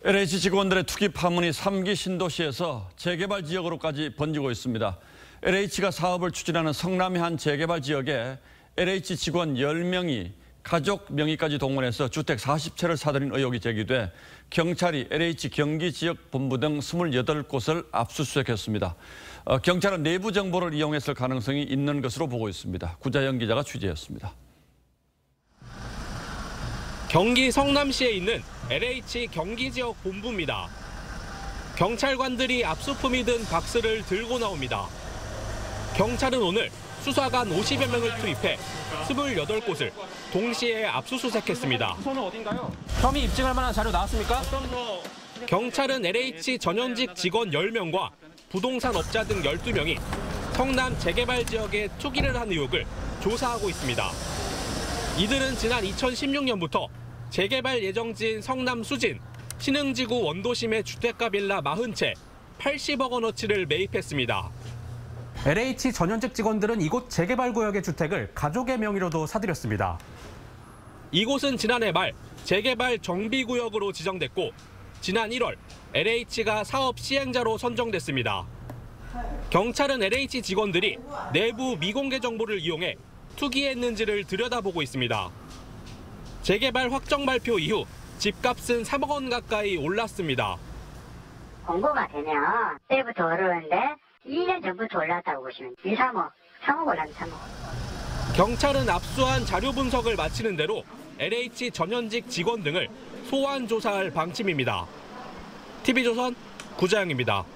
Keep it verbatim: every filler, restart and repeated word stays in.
엘에이치 직원들의 투기 파문이 삼 기 신도시에서 재개발 지역으로까지 번지고 있습니다. 엘에이치가 사업을 추진하는 성남의 한 재개발 지역에 엘에이치 직원 열 명이 가족 명의까지 동원해서 주택 사십 채를 사들인 의혹이 제기돼 경찰이 엘에이치 경기 지역 본부 등 이십팔 곳을 압수수색했습니다. 어, 경찰은 내부 정보를 이용했을 가능성이 있는 것으로 보고 있습니다. 구자영 기자가 취재했습니다. 경기 성남시에 있는 엘에이치 경기지역 본부입니다. 경찰관들이 압수품이 든 박스를 들고 나옵니다. 경찰은 오늘 수사관 오십여 명을 투입해 이십팔 곳을 동시에 압수수색했습니다. 주소는 어딘가요? 혐의 입증할 만한 자료 나왔습니까? 경찰은 엘에이치 전현직 직원 열 명과 부동산 업자 등 열두 명이 성남 재개발 지역에 투기를 한 의혹을 조사하고 있습니다. 이들은 지난 이천십육 년부터 재개발 예정지인 성남 수진, 신흥지구 원도심의 주택가 빌라 사십 채 팔십억 원어치를 매입했습니다. 엘에이치 전현직 직원들은 이곳 재개발 구역의 주택을 가족의 명의로도 사들였습니다. 이곳은 지난해 말 재개발 정비구역으로 지정됐고 지난 일월 엘에이치가 사업 시행자로 선정됐습니다. 경찰은 엘에이치 직원들이 내부 미공개 정보를 이용해 투기했는지를 들여다보고 있습니다. 재개발 확정 발표 이후 집값은 삼억 원 가까이 올랐습니다. 공고가 되면 때부터 오르는데 이 년 전부터 올랐다고 보시면 이, 삼억, 삼억 올랐네, 삼억. 경찰은 압수한 자료 분석을 마치는 대로 엘에이치 전현직 직원 등을 소환 조사할 방침입니다. 티비조선 구자영입니다.